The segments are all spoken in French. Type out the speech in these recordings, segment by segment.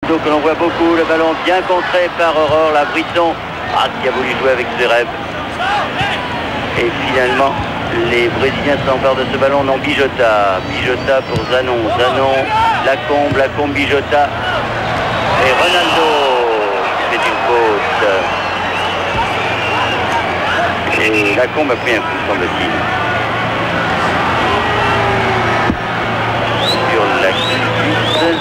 Ronaldo que l'on voit beaucoup, le ballon bien contré par Aurore, la Brisson, qui a voulu jouer avec ses rêves. Et finalement, les Brésiliens s'emparent de ce ballon, non, Bijota pour Zanon, Lacombe, Bijota et Ronaldo qui fait une faute. Et Lacombe a pris un coup, semble-t-il. Sur la cuisse.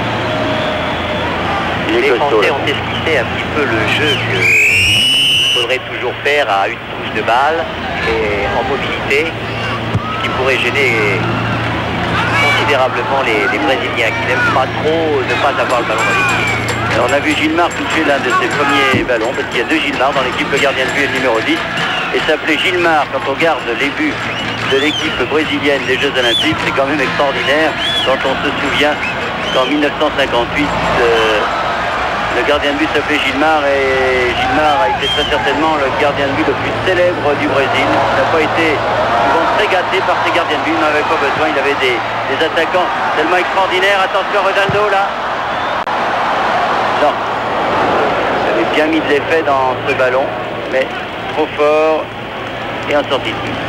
Les Français ont esquissé un petit peu le jeu qu'il faudrait toujours faire à une touche de balle et en mobilité, ce qui pourrait gêner considérablement les Brésiliens qui n'aiment pas trop ne pas avoir le ballon dans les pieds. Alors on a vu Gilmar toucher l'un de ses premiers ballons, parce qu'il y a deux Gilmar dans l'équipe, le gardien de but est le numéro 10. Et s'appeler Gilmar, quand on regarde les buts de l'équipe brésilienne des Jeux Olympiques, c'est quand même extraordinaire quand on se souvient qu'en 1958, le gardien de but s'appelait Gilmar et Gilmar a été très certainement le gardien de but le plus célèbre du Brésil. Il n'a pas été souvent très gâté par ses gardiens de but, il n'en avait pas besoin, il avait des attaquants tellement extraordinaires. Attention Ronaldo là. Non, il avait bien mis de l'effet dans ce ballon, mais trop fort et en sortie de but.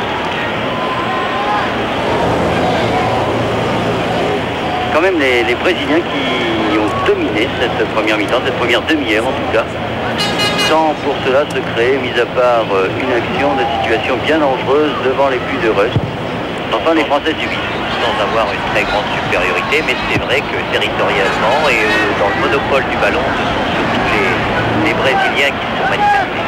Quand même les Brésiliens qui ont dominé cette première mi-temps, cette première demi-heure en tout cas, sans pour cela se créer, mis à part une action de situation bien dangereuse devant les buts de Rust. Enfin les Français subissent. Sans avoir une très grande supériorité, mais c'est vrai que territorialement et dans le monopole du ballon, ce sont surtout les Brésiliens qui se sont manifestés.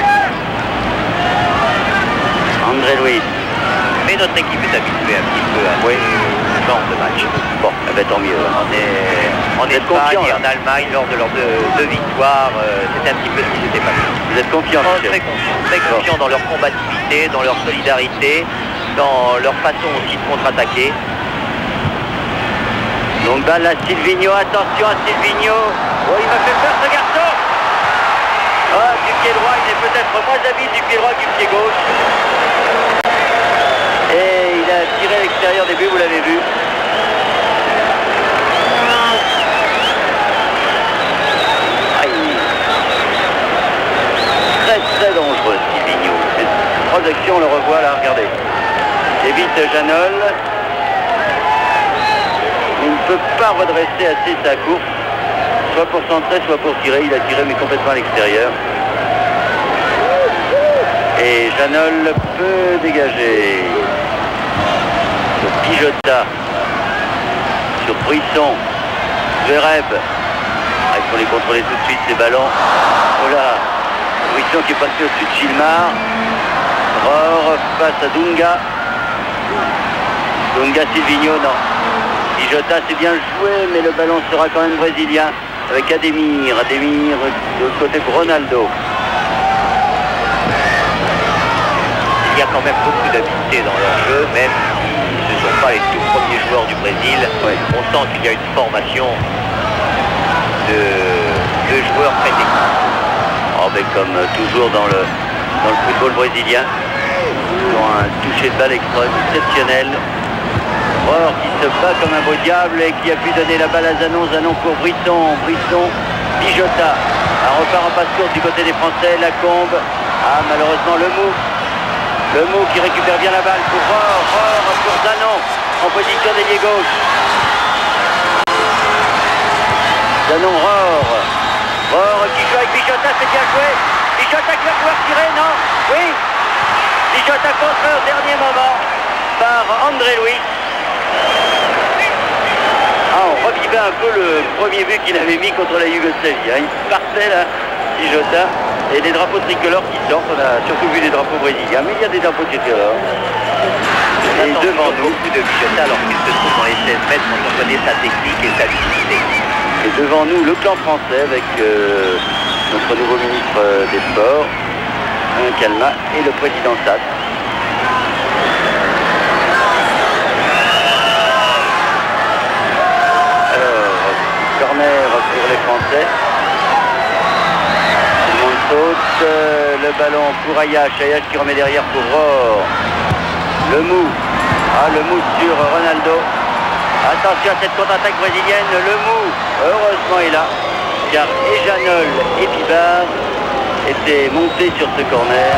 André Luiz. Mais notre équipe est habituée un petit peu à ce genre de match. Bon, tant mieux. En Espagne et en Allemagne, lors de leurs deux victoires, c'était un petit peu ce qui s'était passé. Vous êtes confiant? Très confiant dans leur combativité, dans leur solidarité, dans leur façon aussi de contre-attaquer. Donc balle à Silvinho, attention à Silvinho. Oh, il m'a fait peur ce garçon. Du pied droit, il est peut-être moins habile du pied droit que du pied gauche. Et il a tiré à l'extérieur des buts, vous l'avez vu. Très dangereux Silvinho. Trois actions, on le revoit là, regardez. Évite Janol. Il ne peut pas redresser assez sa course, soit pour centrer, soit pour tirer. Il a tiré mais complètement à l'extérieur. Et Janol peut dégager. Sur Bijota. Sur Brisson. Zverev. Il faut les contrôler tout de suite ces ballons. Voilà. Brisson qui est passé au-dessus de Gilmar. Rohr face à Dunga. Dunga, Silvinho, non. Bijota, c'est bien joué, mais le ballon sera quand même brésilien avec Ademir. Ademir de l'autre côté pour Ronaldo. Il y a quand même beaucoup d'habileté dans leur jeu, même si ce ne sont pas les tout premiers joueurs du Brésil. Ouais. On sent qu'il y a une formation de joueurs très techniques. Mais comme toujours dans le football brésilien, ils ont un toucher de balle exceptionnel. Rohr qui se bat comme un beau diable et qui a pu donner la balle à Zanon. Zanon pour Brisson. Bijota. Un repart en passe courte du côté des Français. Lacombe. Malheureusement le mou qui récupère bien la balle pour Rohr pour Zanon en position d'ailier gauche. Zanon, Rohr qui joue avec Bijota, c'est bien joué. Bijota qui va pouvoir tirer, non? Oui. Bijota contre au dernier moment par André Luiz. On revivait un peu le premier but qu'il avait mis contre la Yougoslavie. Il partait là, Bijota. Et des drapeaux tricolores qui sortent. On a surtout vu des drapeaux brésiliens, mais il y a des drapeaux tricolores. Et devant nous, beaucoup de Bijota alors qu'il se trouve dans les 16 mètres quand on connaît sa technique et sa lucidité. Et devant nous, le clan français avec notre nouveau ministre des Sports, Calma, et le président Sass. Alors, corner pour les Français. Tout le monde saute. Le ballon pour Ayash. Ayash qui remet derrière pour Rohr. Le mou. Le mou sur Ronaldo. Attention à cette contre-attaque brésilienne, le mou, heureusement est là, car et Janol et Bibard étaient montés sur ce corner.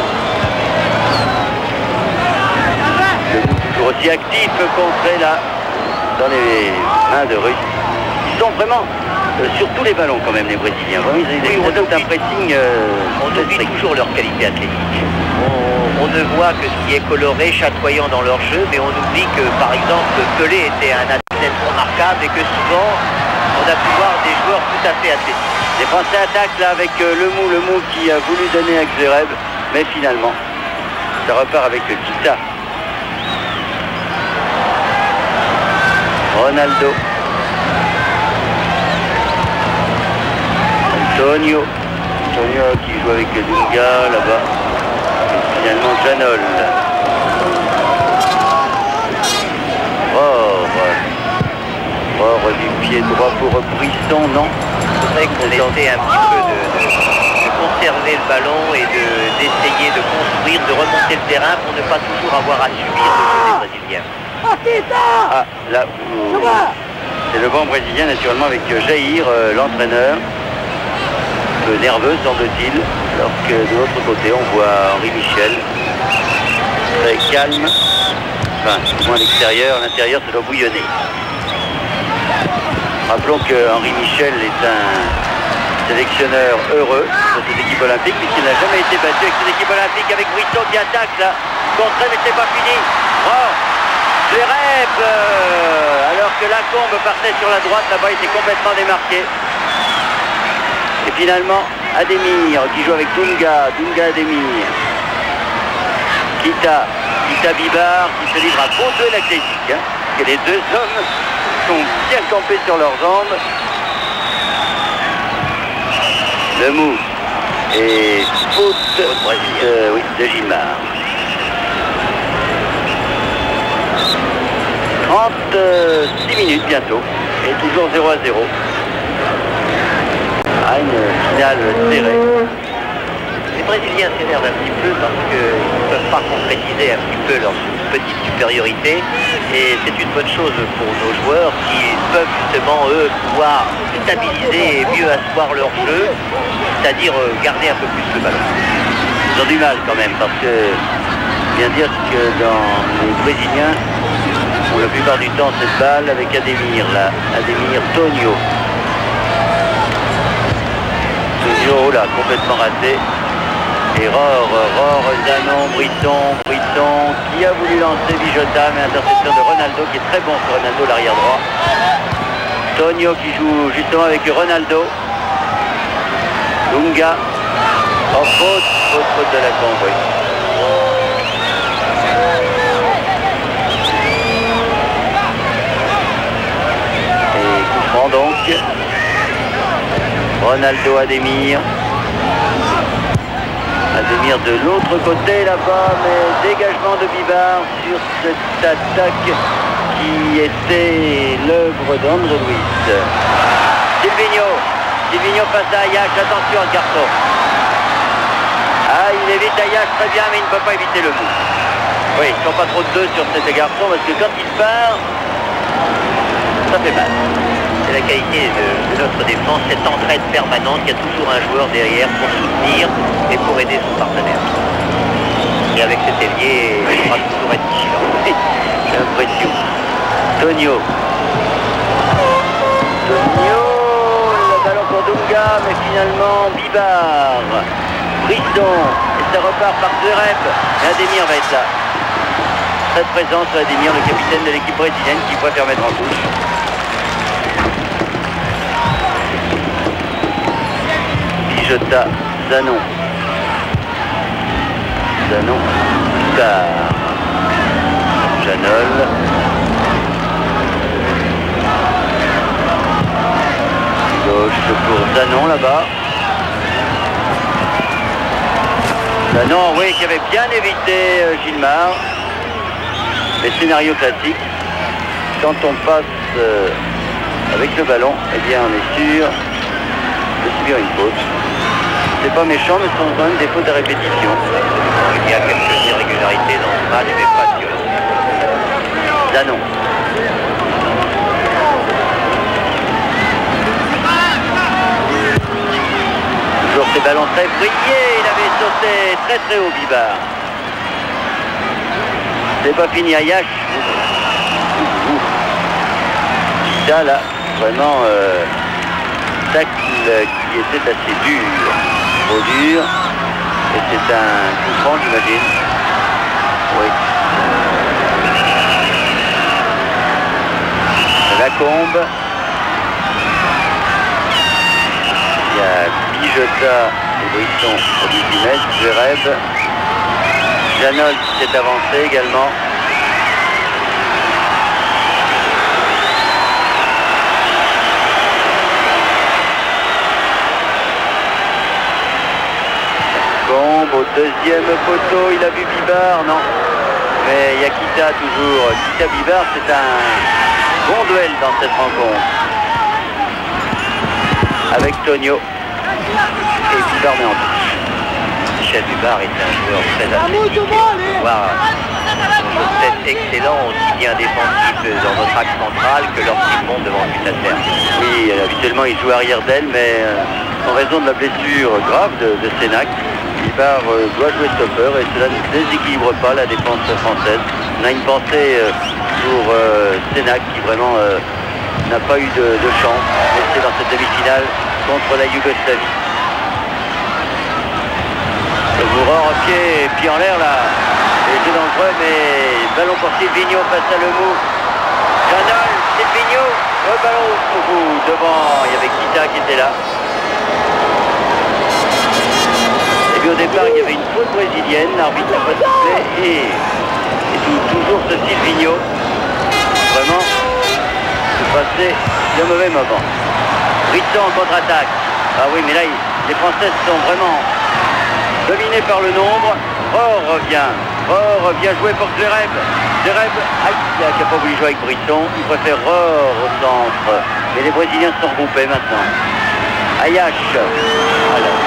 Le mou toujours aussi actif, contré là, dans les mains de Russe. Ils sont vraiment sur tous les ballons quand même, les Brésiliens. Vraiment, ils ont un pressing. On oublie toujours leur qualité athlétique. On ne voit que ce qui est coloré, chatoyant dans leur jeu, mais on oublie que, par exemple, Pelé était un athlète remarquable et que souvent, on a pu voir des joueurs tout à fait athlétiques. Les Français attaquent là avec le mou qui a voulu donner à Xereb, mais finalement, ça repart avec Kita. Ronaldo. Antonio qui joue avec Dunga là-bas. Finalement Janol. Du pied droit pour Brisson, non. C'est vrai qu'on essaie un petit peu de conserver le ballon et d'essayer de construire, de remonter le terrain pour ne pas toujours avoir à subir le jeu des Brésiliens. Ah, là, c'est le banc brésilien naturellement avec Jair, l'entraîneur. Un peu nerveux semble-t-il, alors que de l'autre côté on voit Henri Michel, très calme, enfin du moins à l'extérieur, à l'intérieur ça doit bouillonner. Rappelons que Henri Michel est un sélectionneur heureux de cette équipe olympique puisqu'il n'a jamais été battu avec cette équipe olympique, avec Brisson qui attaque là, contré mais c'est pas fini. Oh, Xereb, alors que Lacombe partait sur la droite, là-bas il était complètement démarqué. Et finalement, Ademir qui joue avec Dunga Ademir. Kita Bibard qui se livre à bon jeu l'athlétique. Hein, parce que les deux hommes sont bien campés sur leurs jambes. Le mou et faute de Gilmar. 36 minutes bientôt et toujours 0-0. Une finale serrée. Les Brésiliens s'énervent un petit peu parce qu'ils ne peuvent pas concrétiser un petit peu leur petite supériorité et c'est une bonne chose pour nos joueurs qui peuvent justement eux pouvoir stabiliser et mieux asseoir leur jeu, c'est-à-dire garder un peu plus le ballon. Ils ont du mal quand même parce que bien dire que dans les Brésiliens ont la plupart du temps cette balle avec Ademir là, Ademir Tonio. Tonio là complètement raté. Erreur, Zanon, Brisson qui a voulu lancer Vijota, mais interception de Ronaldo qui est très bon sur Ronaldo, l'arrière droit. Tonio qui joue justement avec Ronaldo. Dunga. Oh, faute de Lacombe, oui. Et coup franc donc. Ronaldo Ademir. Ademir de l'autre côté là-bas, mais dégagement de Bibard sur cette attaque qui était l'œuvre d'André Luis. Silvinho face à Ayash, attention à ce garçon. Ah, il évite Ayash très bien, mais il ne peut pas éviter le coup. Oui, ils ne sont pas trop de deux sur cet garçon parce que quand il part, ça fait mal. C'est la qualité de notre défense, cette entraide permanente, il y a toujours un joueur derrière pour soutenir et pour aider son partenaire. Et avec cet ailier, il faudra toujours être vigilant. J'ai l'impression. Tonio, le ballon pour Dunga, mais finalement Bibard, Brisson, et ça repart par Xereb. Et Ademir va être là. Très présent sur Ademir, le capitaine de l'équipe brésilienne qui préfère mettre en touche. Vijota, Zanon, Tard, Janol, gauche pour Zanon là-bas. Zanon, oui, qui avait bien évité Gilmar. Les scénarios classiques, quand on passe avec le ballon, eh bien on est sûr de subir une faute. C'est pas méchant, mais ce sont quand même des fautes à répétition. Il y a quelques irrégularités dans ce match, mais pas de violence. Zanon. très brillé, il avait sauté très très haut Bibard. C'est pas fini à Yash. Ça là, vraiment tacle qui était assez dur, trop dur. Et c'est un coup franc j'imagine. Oui. Lacombe. Il y a Bijota et Brisson au 18 mètres. Zverev. Janol s'est avancé également. Lacombe au deuxième poteau. Il a vu Bibard, non. Mais il y a Kita toujours. Kita Bibard, c'est un bon duel dans cette rencontre. Avec Tonio et Bibard met en touche. Michel Bibard est un joueur très athlétique. C'est excellent aussi bien défensif dans notre axe central que lorsqu'il monte devant le but adverse. Oui, habituellement il joue arrière d'aile, mais en raison de la blessure grave de Sénac, Bibard doit jouer stopper et cela ne déséquilibre pas la défense française. On a une pensée pour Sénac qui vraiment n'a pas eu de chance. C'est dans cette demi-finale contre la Yougoslavie. Le Bourreur au pied en l'air là. Et c'est dangereux, mais ballon pour Silvigno face à Lemou. Janol, Silvigno, le ballon au bout. Devant, il y avait Kita qui était là. Et puis au départ, il y avait une faute brésilienne. L'arbitre n'a pas sifflé. Et toujours ce Silvigno. Vraiment, c'est passé le mauvais moment. Brisson en contre-attaque. Ah oui, mais là, les Françaises sont vraiment dominées par le nombre. Revient jouer pour Zverev. Zverev, qui n'a pas voulu jouer avec Brisson. Il préfère au centre. Et les Brésiliens se sont regroupés maintenant. Ayash. Alors.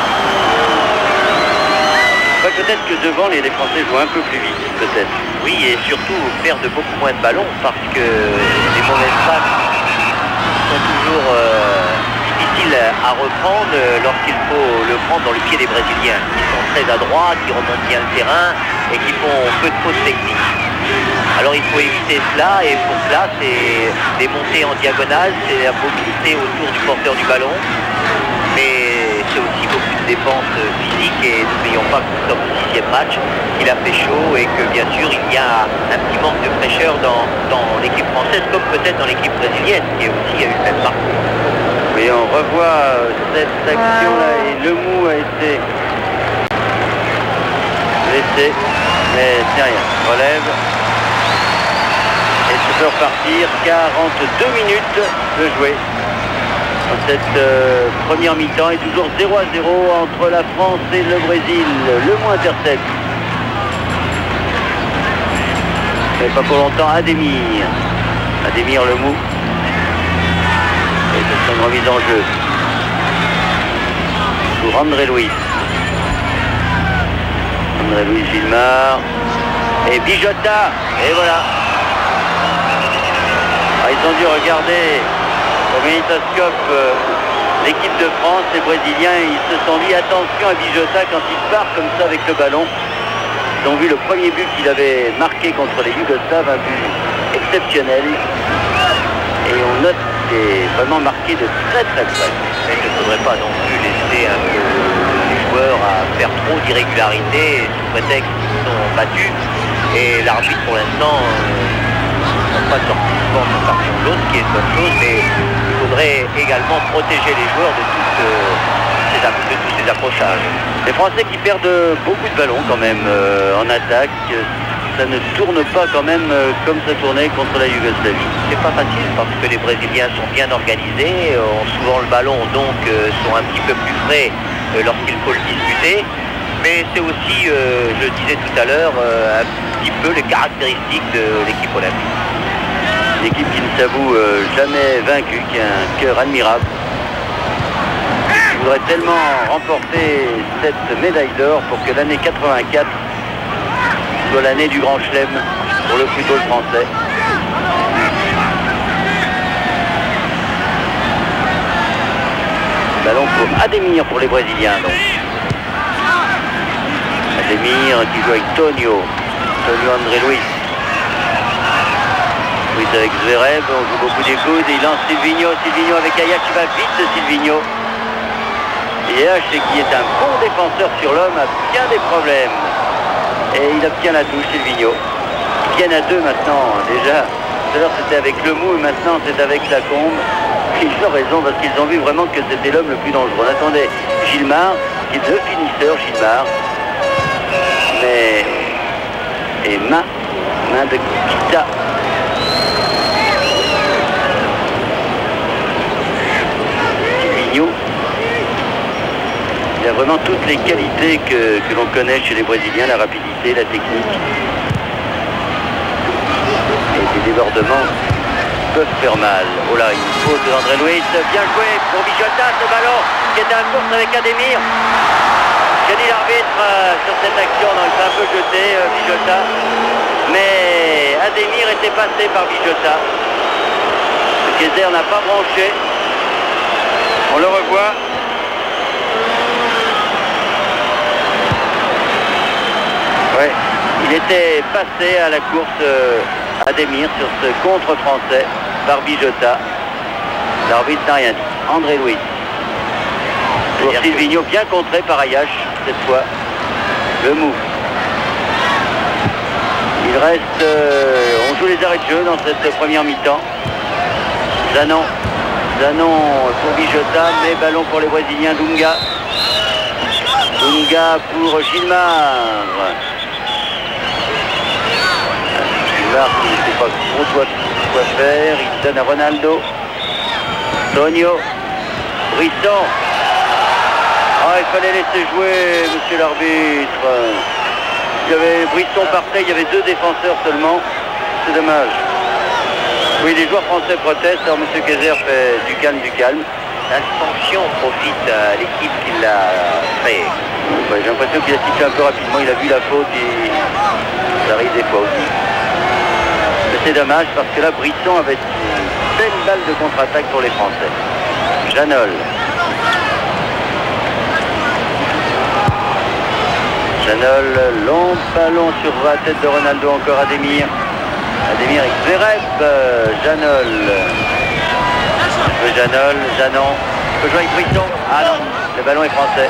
Peut-être que devant, les Français jouent un peu plus vite, peut-être. Oui, et surtout perdent beaucoup moins de ballons parce que les mauvaises passes sont toujours difficiles à reprendre lorsqu'il faut le prendre dans le pied des Brésiliens. Ils sont très adroits, qui remontent bien le terrain et qui font peu de fausses techniques. Alors il faut éviter cela et pour cela c'est des montées en diagonale, c'est la mobilité autour du porteur du ballon. Mais c'est aussi beaucoup de dépenses physiques et n'oublions pas que nous sommes au 6e match, qu'il a fait chaud et que bien sûr il y a un petit manque de fraîcheur dans l'équipe française comme peut-être dans l'équipe brésilienne qui aussi a eu le même parcours. Oui, on revoit cette action-là et Lemou a été blessé, mais c'est rien, relève et ça peut repartir. 42 minutes de jouer. Cette première mi-temps est toujours 0-0 entre la France et le Brésil. Lemou intercepte. Mais pas pour longtemps, Ademir. Ademir Lemou. Et c'est une remise en jeu. Pour André Louis. André Louis Gilmar. Et Bijota. Et voilà. Ah, ils ont dû regarder au magnétoscope l'équipe de France, les Brésiliens, ils se sont dit attention à Bijota quand il part comme ça avec le ballon. Ils ont vu le premier but qu'il avait marqué contre les Yougoslaves, un but exceptionnel. Et on note qu'il est vraiment marqué de très très près. Mais il ne faudrait pas non plus laisser un peu les joueurs à faire trop d'irrégularités sous prétexte qu'ils sont battus. Et l'arbitre pour l'instant n'a pas sorti souvent son carton jaune, ce qui est une bonne chose, mais il faudrait également protéger les joueurs de tous ces accrochages. Les Français qui perdent beaucoup de ballons quand même en attaque, ça ne tourne pas quand même comme ça tournait contre la Yougoslavie. C'est pas facile parce que les Brésiliens sont bien organisés, ont souvent le ballon, donc sont un petit peu plus frais lorsqu'il faut le disputer. Mais c'est aussi, je le disais tout à l'heure, un petit peu les caractéristiques de l'équipe olympique. Une équipe qui ne s'avoue jamais vaincue, qui a un cœur admirable. Je voudrais tellement remporter cette médaille d'or pour que l'année 84 soit l'année du Grand Chelem pour le football français. Ballon pour Ademir pour les Brésiliens. Donc. Ademir qui joue avec Tonio André Luis. Luis avec Zverev, on joue beaucoup des coudes, il lance Silvino avec Ayash qui va vite, Silvino. Et Ayash, qui est un bon défenseur sur l'homme, a bien des problèmes. Et il obtient la touche, Silvino. Ils viennent à deux maintenant, déjà. Tout à l'heure c'était avec le mou et maintenant c'est avec la combe. Ils ont raison parce qu'ils ont vu vraiment que c'était l'homme le plus dangereux. On attendait Gilmar, qui est le finisseur, Gilmar. Mais... Et main de Kita. Silvino. Il a vraiment toutes les qualités que l'on connaît chez les Brésiliens, la rapidité, la technique. Et des débordements peuvent faire mal. Oh là, une faute d'André Luis. Bien joué pour Bijota, ce ballon qui est en course avec Ademir. J'ai dit l'arbitre sur cette action, non, il s'est un peu jeté, Bijota. Mais Ademir était passé par Bijota. Kaiser n'a pas branché. On le revoit. Ouais, il était passé à la course Ademir sur ce contre français par Bijota. L'arbitre n'a rien dit. André Luis. Pour Silvino, bien contré par Ayash, cette fois. Le mou. Il reste... on joue les arrêts de jeu dans cette première mi-temps. Zanon pour Bijota, mais ballon pour les Brésiliens. Dunga pour Gilmar. Gilmar qui ne sait pas trop quoi faire. Il donne à Ronaldo. Tonio. Brisson. Ah, il fallait laisser jouer, monsieur l'arbitre. Brisson partait, il y avait deux défenseurs seulement. C'est dommage. Oui, les joueurs français protestent, alors monsieur Kaiser fait du calme. L'intention profite à l'équipe qui l'a fait. Ouais, j'ai l'impression qu'il a situé un peu rapidement, il a vu la faute et ça arrive des fois aussi. Mais c'est dommage parce que là, Brisson avait une belle balle de contre-attaque pour les Français. Janol, long ballon sur la tête de Ronaldo, encore Ademir. Ademir avec Zverev, Janon. Il peut jouer avec Brisson. Ah non, le ballon est français.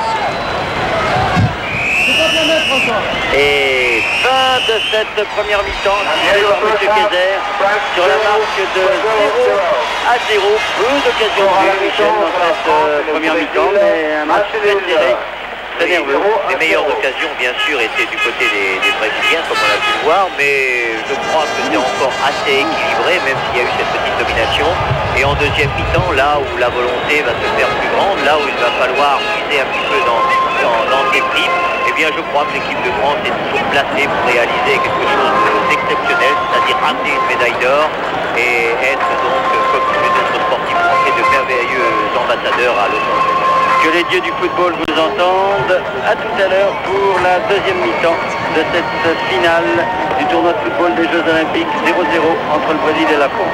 Et fin de cette première mi-temps, tirée par M. Kaiser, sur la marque de 0-0. Peu d'occasions de Michel dans cette première mi-temps, mais un match très serré. Nerveux. Les meilleures occasions, bien sûr, étaient du côté des Brésiliens, comme on a pu le voir, mais je crois que c'est encore assez équilibré, même s'il y a eu cette petite domination. Et en deuxième mi-temps, là où la volonté va se faire plus grande, là où il va falloir puiser un petit peu dans ses tripes, eh bien, je crois que l'équipe de France est toujours placée pour réaliser quelque chose d'exceptionnel, c'est-à-dire amener une médaille d'or et être donc, comme tous les autres sportifs français, de merveilleux ambassadeurs à Los Angeles. Que les dieux du football vous entendent. À tout à l'heure pour la deuxième mi-temps de cette finale du tournoi de football des Jeux Olympiques 0-0 entre le Brésil et la France.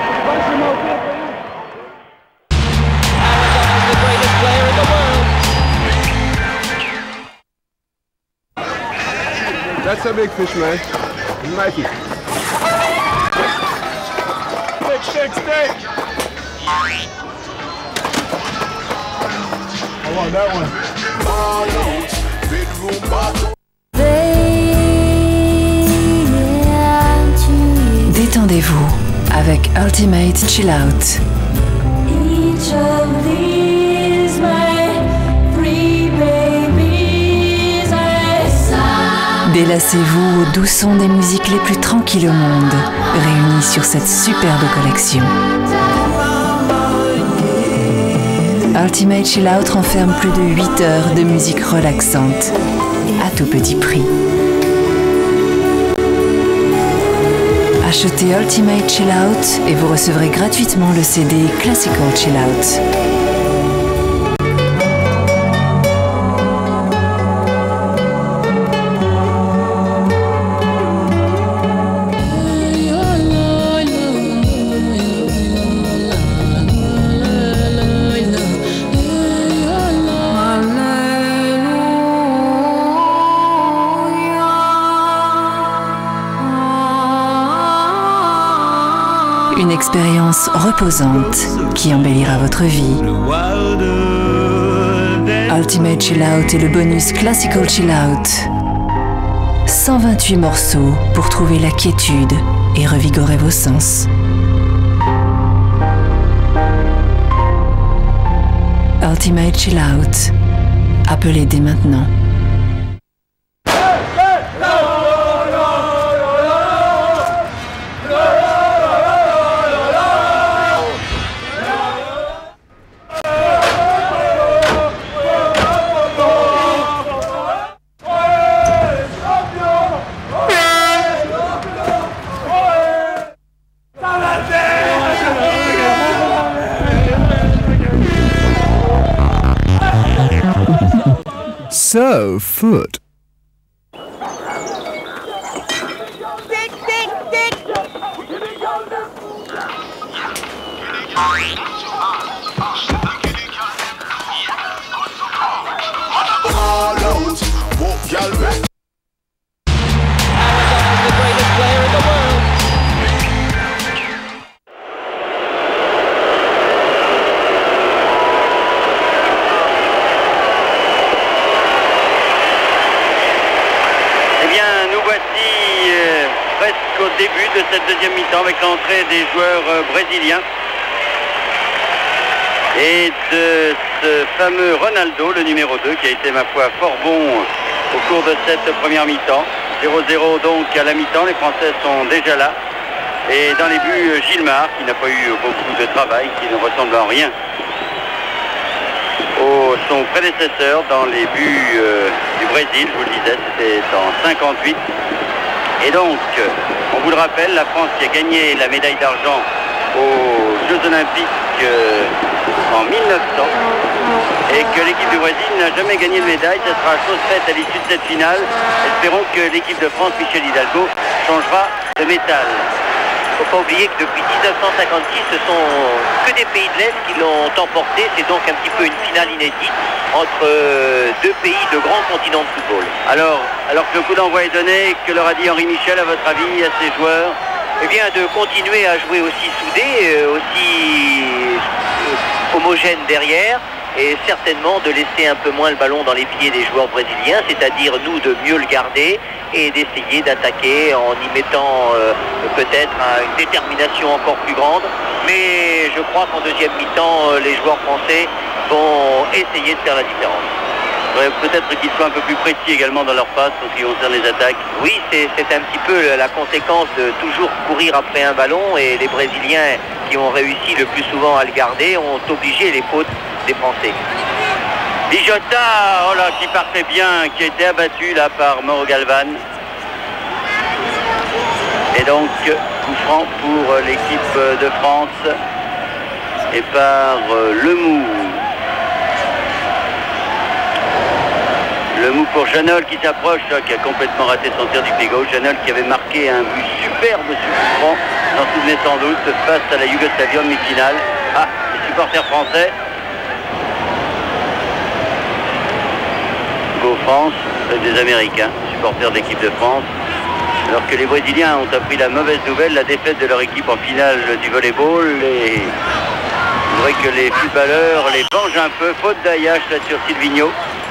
That's a big fish, man. Mikey. Stick. I want that one. Détendez-vous avec Ultimate Chill Out. Délassez-vous au doux son des musiques les plus tranquilles au monde, réunies sur cette superbe collection. Ultimate Chill Out renferme plus de 8 heures de musique relaxante, à tout petit prix. Achetez Ultimate Chill Out et vous recevrez gratuitement le CD Classical Chill Out. expérience reposante qui embellira votre vie. Ultimate Chill Out est le bonus Classical Chill Out. 128 morceaux pour trouver la quiétude et revigorer vos sens. Ultimate Chill Out. Appelez dès maintenant. So, foot. Presque au début de cette deuxième mi-temps avec l'entrée des joueurs brésiliens et de ce fameux Ronaldo, le numéro 2, qui a été ma foi fort bon au cours de cette première mi-temps. 0-0 donc à la mi-temps, les Français sont déjà là. Et dans les buts, Gilmar, qui n'a pas eu beaucoup de travail, qui ne ressemble en rien son prédécesseur dans les buts du Brésil, je vous le disais, c'était en 58. Et donc, on vous le rappelle, la France qui a gagné la médaille d'argent aux Jeux Olympiques en 1900 et que l'équipe du Brésil n'a jamais gagné de médaille. Ça sera chose faite à l'issue de cette finale. Espérons que l'équipe de France, Michel Hidalgo, changera de métal. Il ne faut pas oublier que depuis 1956, ce sont que des pays de l'Est qui l'ont emporté. C'est donc un petit peu une finale inédite entre deux pays de grands continents de football. Alors que le coup d'envoi est donné, que leur a dit Henri Michel à votre avis, à ses joueurs? Eh bien, de continuer à jouer aussi soudés, aussi homogènes derrière, et certainement de laisser un peu moins le ballon dans les pieds des joueurs brésiliens, c'est-à-dire nous de mieux le garder et d'essayer d'attaquer en y mettant peut-être une détermination encore plus grande. Mais je crois qu'en deuxième mi-temps, les joueurs français vont essayer de faire la différence. Peut-être qu'ils soient un peu plus précis également dans leur passe en ce qui concerne les attaques. Oui, c'est un petit peu la conséquence de toujours courir après un ballon, et les Brésiliens qui ont réussi le plus souvent à le garder ont obligé les fautes des Français. Bijota, oh là, qui partait bien, qui a été abattu là par Mauro Galván. Et donc, coup franc pour l'équipe de France et par Lemou. Lemou pour Janol qui s'approche, qui a complètement raté son tir du pied gauche. Janol qui avait marqué un but superbe sur coup franc, vous en souvenez sans doute, face à la Yougoslavie en demi-finale. Ah, les supporters français. Go France, des Américains, supporters de l'équipe de France. Alors que les Brésiliens ont appris la mauvaise nouvelle, la défaite de leur équipe en finale du volleyball. Et il faudrait que les footballeurs les vengent un peu. Faute d'Ayache là sur Silvino.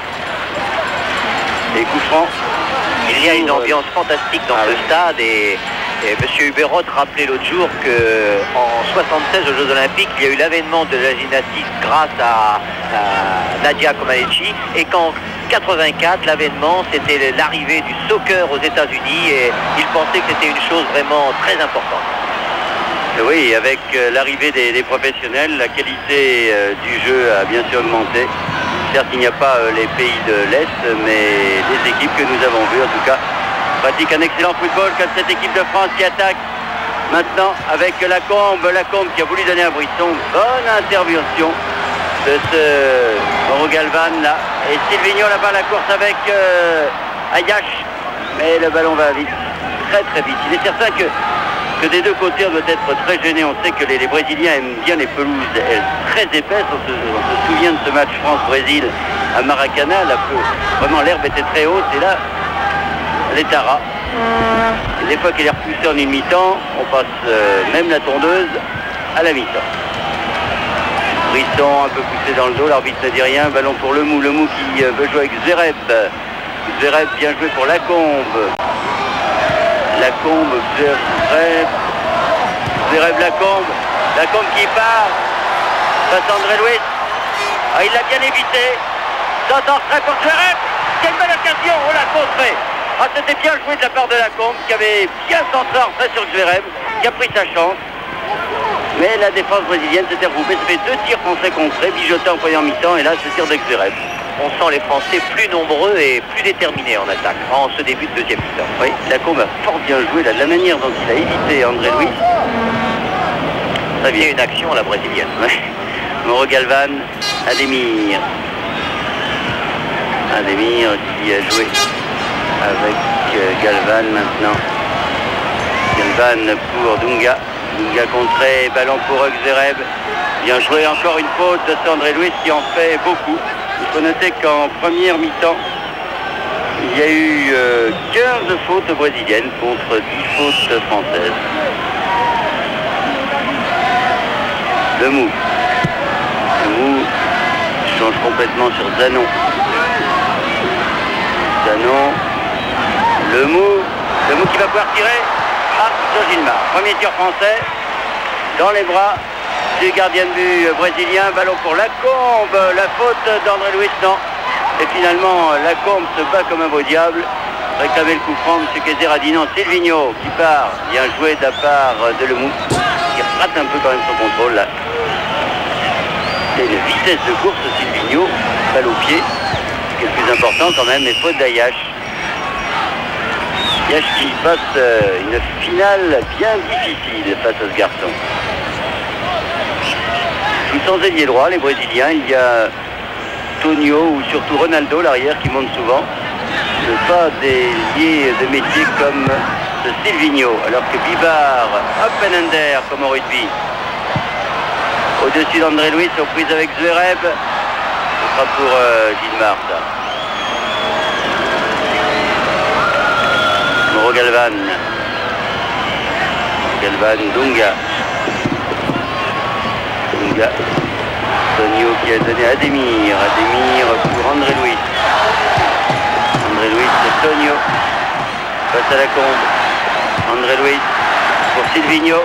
Et coup franc. Il y a une ambiance fantastique dans ce stade, et M. Huberot rappelait l'autre jour qu'en 76 aux Jeux Olympiques, il y a eu l'avènement de la gymnastique grâce à Nadia Comaneci, et qu'en 84, l'avènement, c'était l'arrivée du soccer aux États-Unis, et il pensait que c'était une chose vraiment très importante. Oui, avec l'arrivée des professionnels, la qualité du jeu a bien sûr augmenté. Certes, il n'y a pas les pays de l'Est, mais les équipes que nous avons vues, en tout cas, pratiquent un excellent football, comme cette équipe de France qui attaque maintenant avec Lacombe qui a voulu donner un Brisson. Bonne intervention de ce Mauro Galván là. Et Silvino là-bas, la course avec Ayache. Mais le ballon va vite, très très vite. Il est certain que des deux côtés on doit être très gêné. On sait que les Brésiliens aiment bien les pelouses très épaisses. On se souvient de ce match France-Brésil à Maracana. Vraiment l'herbe était très haute, et là elle est à ras. Et des fois qu'elle est repoussée en une mi-temps, on passe même la tondeuse. à la mi-temps. Brisson un peu poussé dans le dos, l'arbitre ne dit rien, ballon pour Lemou qui veut jouer avec Zverev. Zverev bien joué pour Lacombe. Lacombe, Zverev, Lacombe qui part. Face à André Louis. Ah, il l'a bien évité. Centre pour Zverev. Quelle belle occasion. Oh la contrée. Ah, c'était bien joué de la part de Lacombe qui avait bien centré en fait sur Zverev, qui a pris sa chance. Mais la défense brésilienne s'était regroupée. Ça fait 2 tirs français contrés. Bijota en première mi-temps et là ce tir de Zverev. On sent les Français plus nombreux et plus déterminés en attaque en ce début de deuxième mi-temps. Oui, Lacombe a fort bien joué là, de la manière dont il a évité André Louis. Ça vient une action à la brésilienne. Ouais. Mauro Galvan, Ademir qui a joué avec Galvan maintenant. Galvan pour Dunga. Dunga contré, ballon pour Zverev. Bien joué, encore une faute de André Louis qui en fait beaucoup. Il faut noter qu'en première mi-temps, il y a eu 15 fautes brésiliennes contre 10 fautes françaises. Lemou change complètement sur Zanon. Lemou qui va pouvoir tirer. Ah, sur Gilmar. Premier tir français dans les bras du gardien de but brésilien. Ballon pour Lacombe. La faute d'André Louis, non. Et finalement, Lacombe se bat comme un beau diable. Réclamait le coup franc, M. Kayser a dit non. Silvino qui part. Bien joué de la part de Lemou. Qui rate un peu quand même son contrôle là. C'est une vitesse de course Silvino. Balle au pied. Ce qui est le plus important quand même, et faute d'Ayash. Ayash qui passe une finale bien difficile face à ce garçon. Ils sont ailier droit, les Brésiliens. Il y a Tonio ou surtout Ronaldo, l'arrière, qui monte souvent. Ce pas des liés de métier comme ce Silvino. Alors que Bibar, Oppenhender comme au rugby. Au-dessus d'André Louis, surprise avec Zverev. Ce sera pour Gilmar, ça. Mauro Galvan, Dunga. Tonio qui a donné à Ademir pour André Louis. C'est Tonio. Face à Lacombe. André Louis pour Silvino.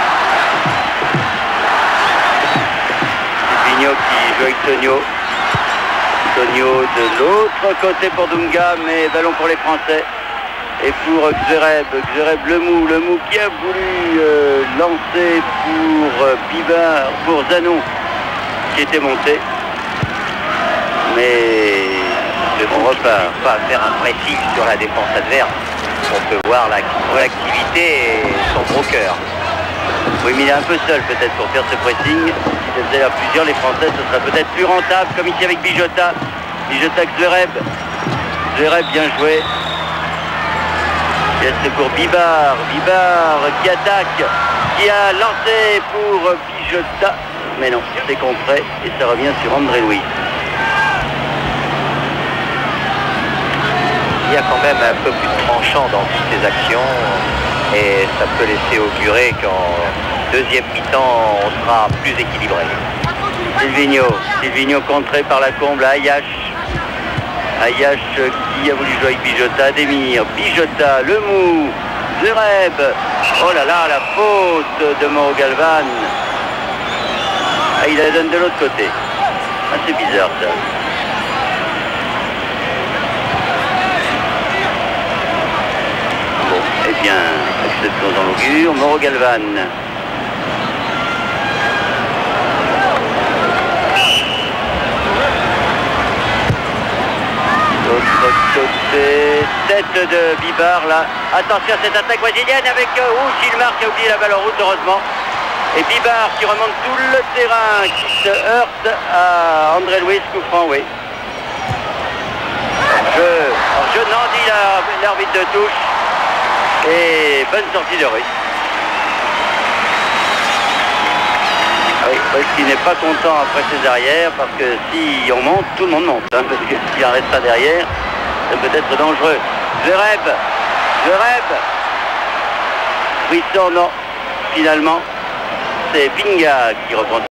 Silvino qui joue avec Tonio. Tonio de l'autre côté pour Dunga, mais ballon pour les Français. Et pour Zverev, Lemou qui a voulu lancer pour Bibar, pour Zanon, qui était monté. Mais on repart. Pas faire un pressing sur la défense adverse. On peut voir l'activité et son gros cœur. Oui, mais il est un peu seul peut-être pour faire ce pressing. Si ça faisait à plusieurs, les Français, ce serait peut-être plus rentable, comme ici avec Bijota. Bijota avec Zverev bien joué. C'est pour Bibar qui attaque, qui a lancé pour Bijota. Mais non, c'est contré et ça revient sur André Louis. Il y a quand même un peu plus de tranchant dans toutes ces actions et ça peut laisser augurer qu'en deuxième mi-temps, on sera plus équilibré. Silvino contré par Lacombe, Ayash qui a voulu jouer avec Bijota, Ademir, Bijota, Lemou, Zverev. Oh là là, la faute de Mauro Galvan. Ah, il la donne de l'autre côté. Ah, c'est bizarre ça. Bon, eh bien, acceptons dans l'augure. Mauro Galvan. L'autre côté, tête de Bibar là. Attention à cette attaque brésilienne avec Gilmar qui a oublié la balle en route heureusement. Et Bibar qui remonte tout le terrain, qui se heurte à André Louis, coup franc, oui. Je n'en dis l'arbitre de touche. Et bonne sortie de Ruiz. Oui, parce qu'il n'est pas content après ses arrières, parce que si on monte, tout le monde monte, hein, parce que s'il en reste pas derrière, ça peut être dangereux. Zverev. Brisson, non, finalement. c'est Pinga qui reprend.